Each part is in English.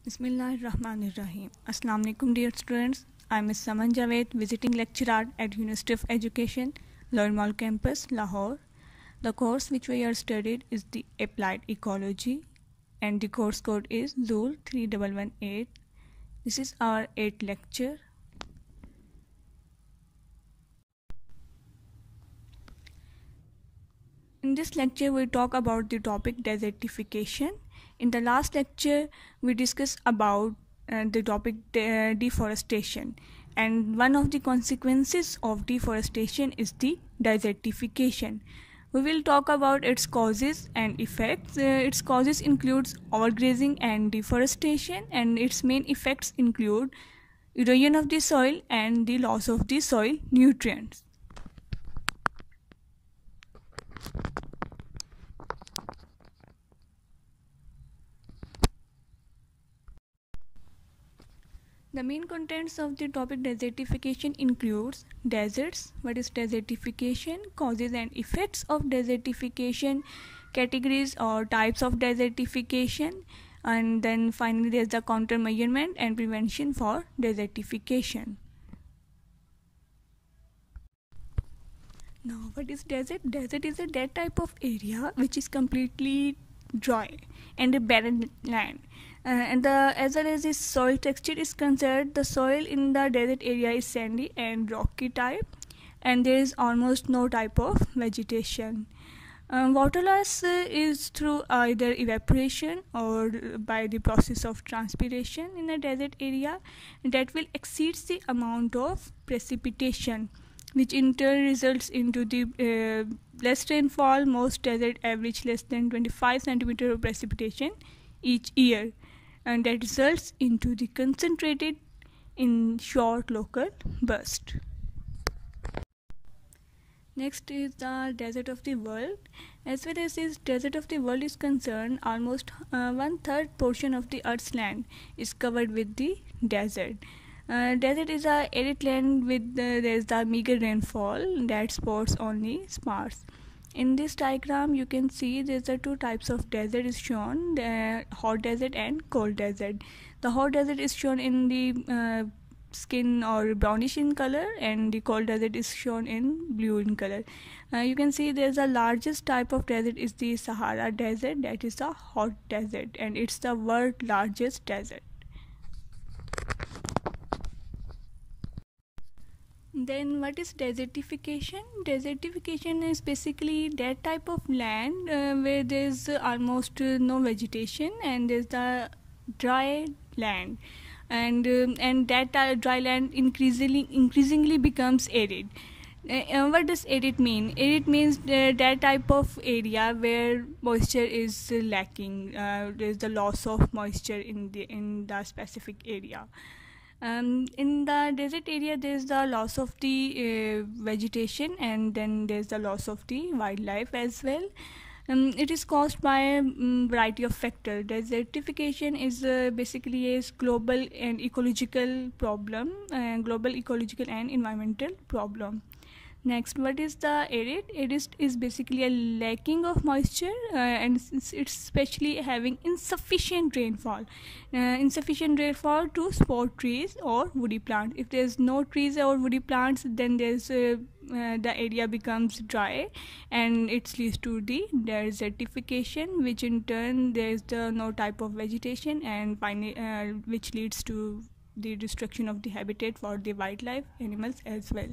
Bismillahirrahmanirrahim. Assalamu alaikum dear students. I am Ms. Saman Javed, visiting lecturer at University of Education, Lower Mall campus, Lahore. The course which we are studied is the Applied Ecology and the course code is ZUL 3118. This is our 8th lecture. In this lecture we talk about the topic desertification. In the last lecture we discussed about the topic deforestation, and one of the consequences of deforestation is the desertification. We will talk about its causes and effects. Its causes includes overgrazing and deforestation, and its main effects include erosion of the soil and the loss of the soil nutrients. The main contents of the topic desertification includes deserts, what is desertification, causes and effects of desertification, categories or types of desertification, and then finally there is the countermeasure and prevention for desertification. Now, what is desert? Desert is that type of area which is completely dry and a barren land. As well as its soil texture is concerned, the soil in the desert area is sandy and rocky type, and there is almost no type of vegetation. Water loss is through either evaporation or by the process of transpiration in a desert area that will exceed the amount of precipitation, which in turn results into the less rainfall. Most desert average less than 25 centimeters of precipitation each year, and that results into the concentrated in short local burst. Next is the desert of the world. As far as this desert of the world is concerned, almost 1/3 portion of the Earth's land is covered with the desert. Desert is a arid land with there is the meager rainfall that sports only sparse. In this diagram you can see there's the two types of desert is shown, the hot desert and cold desert. The hot desert is shown in the skin or brownish in color, and the cold desert is shown in blue in color. You can see there's the largest type of desert is the Sahara desert, that is the hot desert, and it's the world's largest desert. Then what is desertification? Desertification is basically that type of land where there's almost no vegetation and there's the dry land, and that dry land increasingly becomes arid. What does arid mean? Arid means that type of area where moisture is lacking. There is the loss of moisture in the specific area. In the desert area there is the loss of the vegetation, and then there is the loss of the wildlife as well. It is caused by a variety of factors. Desertification is basically a global and ecological problem, global ecological and environmental problem. Next, what is the arid? Arid is basically a lacking of moisture, and it's especially having insufficient rainfall. Insufficient rainfall to support trees or woody plants. If there's no trees or woody plants, then there's the area becomes dry, and it leads to the desertification, which in turn there's no type of vegetation, and finally which leads to the destruction of the habitat for the wildlife, animals as well.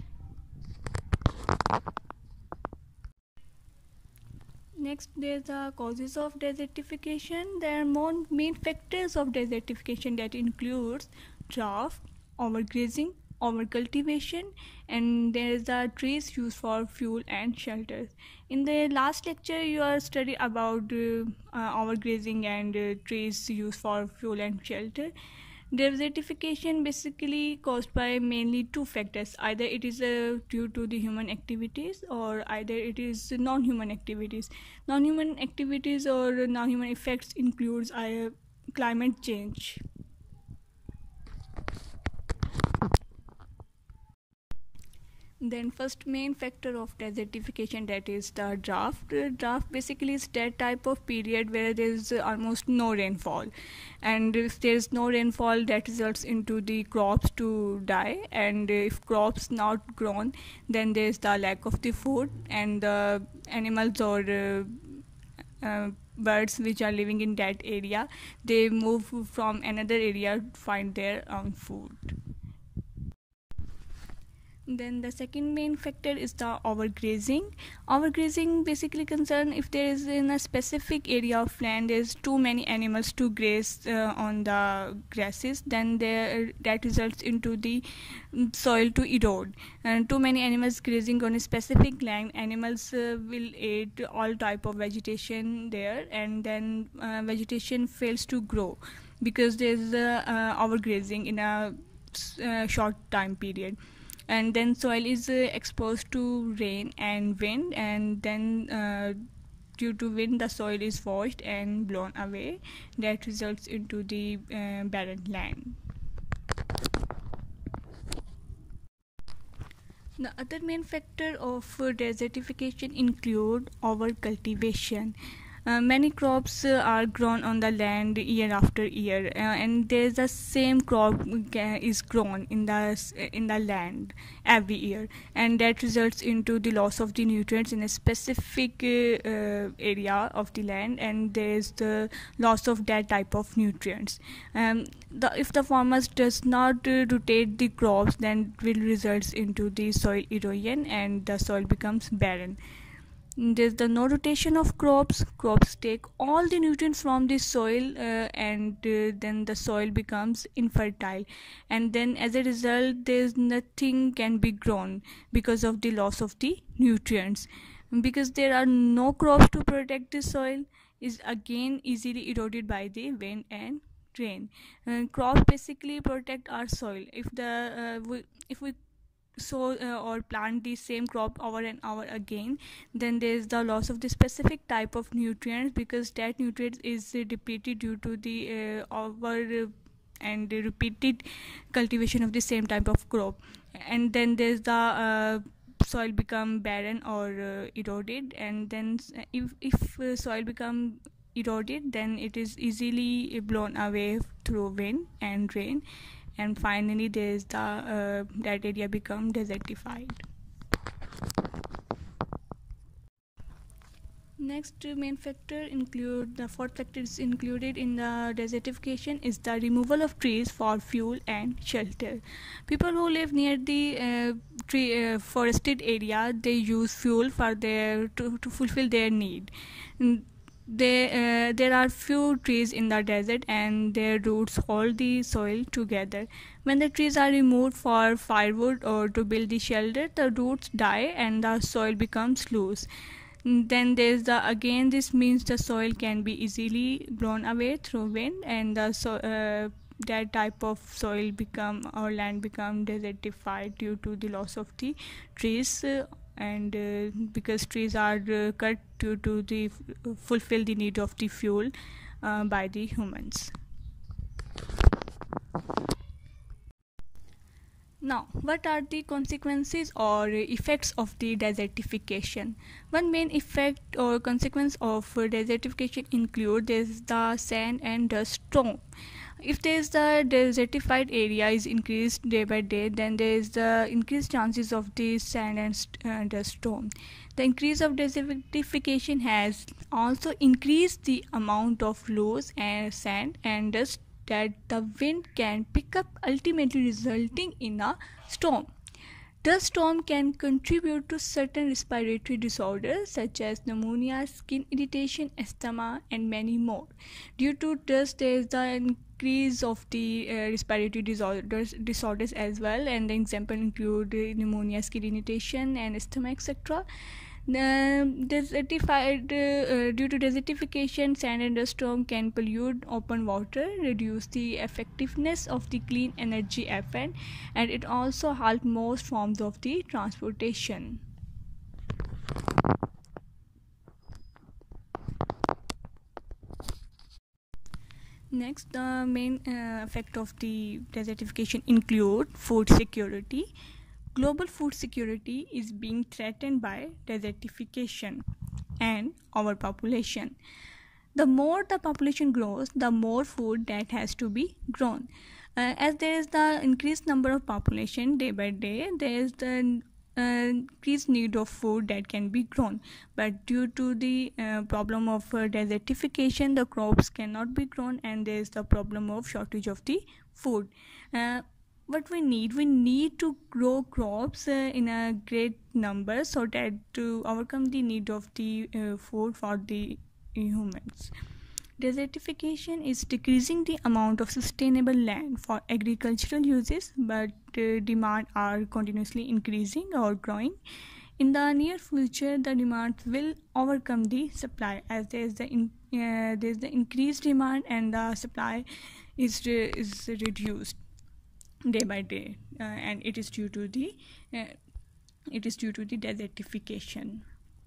Next, there are the causes of desertification. There are more main factors of desertification that includes drought, overgrazing, overcultivation, and there is the trees used for fuel and shelter. In the last lecture you are studying about overgrazing and trees used for fuel and shelter. Desertification basically caused by mainly two factors. Either it is due to the human activities, or either it is non-human activities. Non-human activities or non-human effects includes climate change. Then first main factor of desertification, that is the drought. Drought basically is that type of period where there is almost no rainfall, and if there is no rainfall, that results into the crops to die, and if crops not grown, then there is the lack of the food, and the animals or birds which are living in that area, they move from another area to find their own food. Then the second main factor is the overgrazing. Overgrazing basically concern if there is in a specific area of land there's too many animals to graze on the grasses, then there that results into the soil to erode. And too many animals grazing on a specific land, animals will eat all type of vegetation there, and then vegetation fails to grow because there's overgrazing in a short time period. And then soil is exposed to rain and wind, and then due to wind the soil is washed and blown away, that results into the barren land. The other main factor of desertification include overcultivation. Many crops are grown on the land year after year, and there's the same crop is grown in the land every year, and that results into the loss of the nutrients in a specific area of the land, and there's the loss of that type of nutrients. If the farmers does not rotate the crops, then it will results into the soil erosion and the soil becomes barren. There's the no rotation of crops. Crops take all the nutrients from the soil, and then the soil becomes infertile, and then as a result there's nothing can be grown because of the loss of the nutrients. Because there are no crops to protect the soil, is again easily eroded by the wind and rain. Crops basically protect our soil. If we sow or plant the same crop over and over again, then there is the loss of the specific type of nutrients, because that nutrient is depleted due to the over and repeated cultivation of the same type of crop, and then there's the soil become barren or eroded. And then if soil become eroded, then it is easily blown away through wind and rain, and finally there is the that area become desertified. Next main factor include the fourth factor is included in the desertification is the removal of trees for fuel and shelter. People who live near the forested area, they use fuel for their to fulfill their need. There are few trees in the desert, and their roots hold the soil together. When the trees are removed for firewood or to build the shelter, the roots die and the soil becomes loose. Then there's the again this means the soil can be easily blown away through wind, and that type of soil become or land become desertified due to the loss of the trees, and because trees are cut to the fulfill the need of the fuel by the humans. Now, what are the consequences or effects of the desertification? One main effect or consequence of desertification include is the sand and dust storm. If there is the desertified area is increased day by day, then there is the increased chances of the sand and dust storm. The increase of desertification has also increased the amount of loose and sand and dust that the wind can pick up, ultimately resulting in a storm. Dust storm can contribute to certain respiratory disorders such as pneumonia, skin irritation, asthma, and many more. Due to dust, there is the increase of the respiratory disorders as well, and the example include pneumonia, skin irritation, and asthma, etc. Due to desertification, sand and dust storm can pollute open water, reduce the effectiveness of the clean energy effort, and it also halt most forms of the transportation. Next, the main effect of the desertification include food security. Global food security is being threatened by desertification and overpopulation. The more the population grows, the more food that has to be grown. As there is the increased number of population day by day, there is the increased need of food that can be grown. But due to the problem of desertification, the crops cannot be grown, and there is the problem of shortage of the food. What we need to grow crops in a great number so that to overcome the need of the food for the humans. Desertification is decreasing the amount of sustainable land for agricultural uses, but demand are continuously increasing or growing. In the near future, the demand will overcome the supply, as there is the increased demand and the supply is reduced day by day, and it is due to the desertification.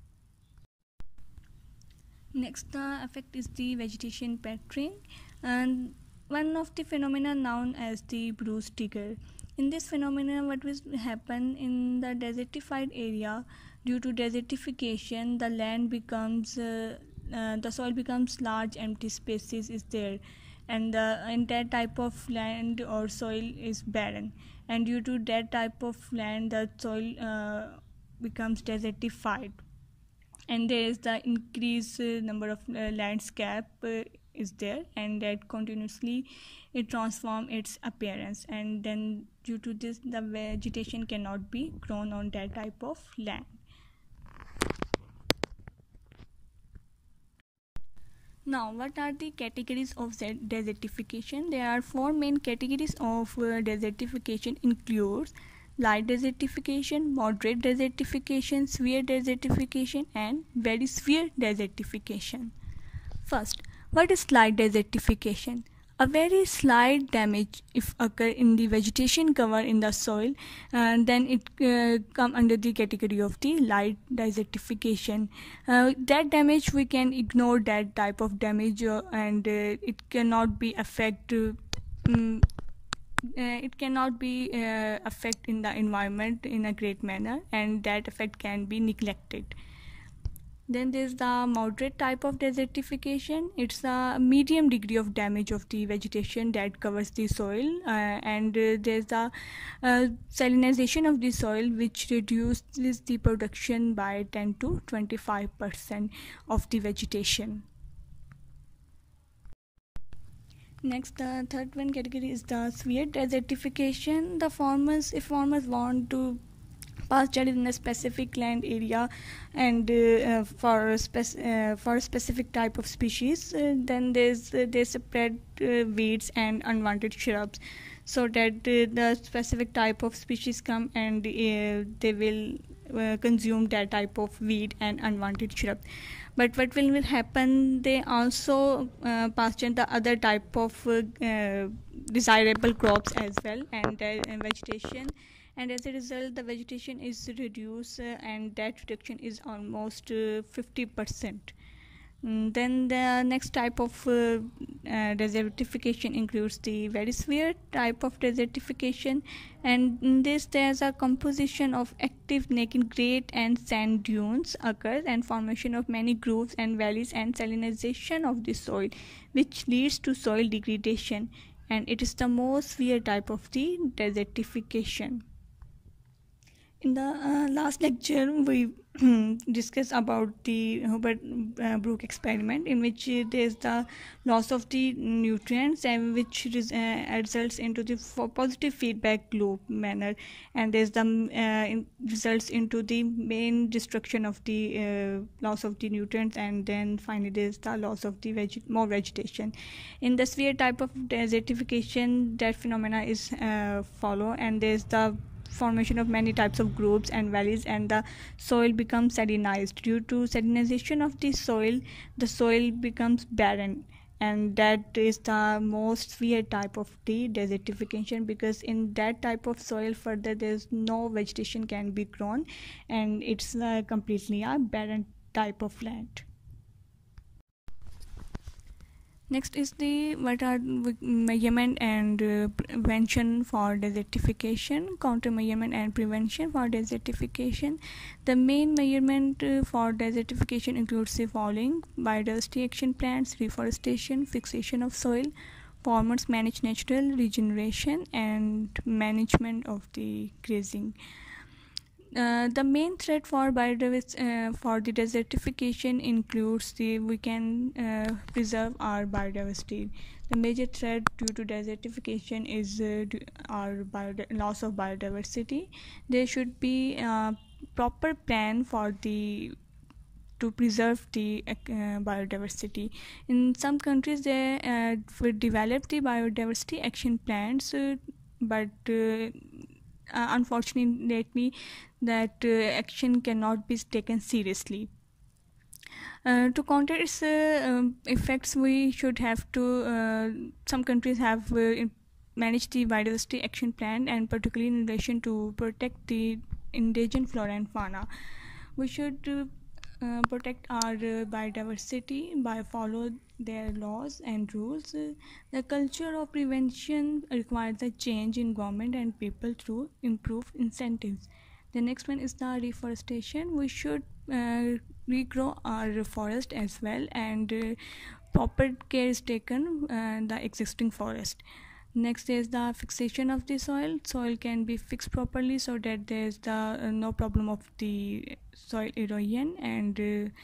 Next, the effect is the vegetation pattern, and one of the phenomena known as the Bruce trigger. In this phenomenon, what will happen in the desertified area, due to desertification, the land becomes the soil becomes large empty spaces is there, and the entire type of land or soil is barren, and due to that type of land, the soil becomes desertified, and there is the increased number of landscape is there, and that continuously it transform its appearance, and then due to this the vegetation cannot be grown on that type of land. Now, what are the categories of desertification? There are four main categories of desertification includes light desertification, moderate desertification, severe desertification, and very severe desertification. First, what is light desertification? A very slight damage if occur in the vegetation cover in the soil, then it come under the category of the light desertification. That damage we can ignore that type of damage, and it cannot be affect affect in the environment in a great manner, and that effect can be neglected. Then there's the moderate type of desertification. It's a medium degree of damage of the vegetation that covers the soil, and there's the salinization of the soil, which reduces the production by 10 to 25% of the vegetation. Next, the third one category is the severe desertification. If farmers want to pasture in a specific land area, and for a specific type of species, then they spread weeds and unwanted shrubs, so that the specific type of species come, and they will consume that type of weed and unwanted shrub. But what will happen, they also pasture the other type of desirable crops as well, and vegetation, and as a result the vegetation is reduced, and that reduction is almost 50%. Then the next type of desertification includes the very severe type of desertification, and in this there's a composition of active naked grade and sand dunes occurs, and formation of many grooves and valleys, and salinization of the soil, which leads to soil degradation, and it is the most severe type of the desertification. In the last lecture, we discussed about the Hobart-Brook experiment, in which there is the loss of the nutrients, and which results into the positive feedback loop manner, and there is the results into the main destruction of the loss of the nutrients, and then finally there is the loss of the more vegetation. In the severe type of desertification, that phenomena is follow, and there is the formation of many types of grooves and valleys, and the soil becomes salinized. Due to salinization of the soil becomes barren, and that is the most severe type of the desertification, because in that type of soil further there's no vegetation can be grown, and it's completely a barren type of land. Next is the what are measurement and prevention for desertification, counter measurement and prevention for desertification. The main measurement for desertification includes the following: biodiversity action plans, reforestation, fixation of soil, farmers manage natural regeneration, and management of the grazing. The main threat for for the desertification includes the we can preserve our biodiversity. The major threat due to desertification is our loss of biodiversity. There should be a proper plan for the to preserve the biodiversity. In some countries, they will develop the biodiversity action plans, but unfortunately, that action cannot be taken seriously. To counter its effects, we should have to. Some countries have managed the biodiversity action plan, and particularly in relation to protect the endangered flora and fauna. We should protect our biodiversity by follow their laws and rules. The culture of prevention requires a change in government and people through improved incentives. The next one is the reforestation. We should regrow our forest as well, and proper care is taken the existing forest. Next is the fixation of the soil. Soil can be fixed properly so that there is the no problem of the soil erosion, and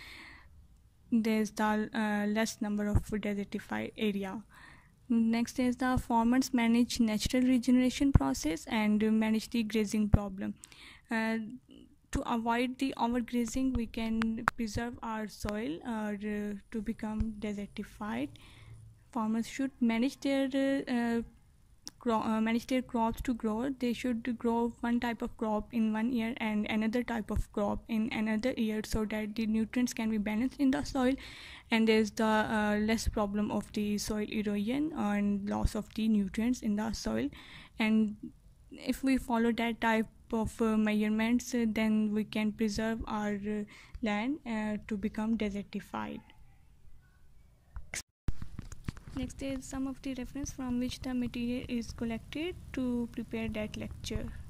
there is the less number of desertified area. Next is the farmers manage natural regeneration process and manage the grazing problem. Uh, to avoid the overgrazing, we can preserve our soil to become desertified. Farmers should manage their crops to grow. They should grow one type of crop in one year and another type of crop in another year, so that the nutrients can be balanced in the soil, and there's the less problem of the soil erosion and loss of the nutrients in the soil. And if we follow that type of measurements, then we can preserve our land to become desertified. Next is some of the reference from which the material is collected to prepare that lecture.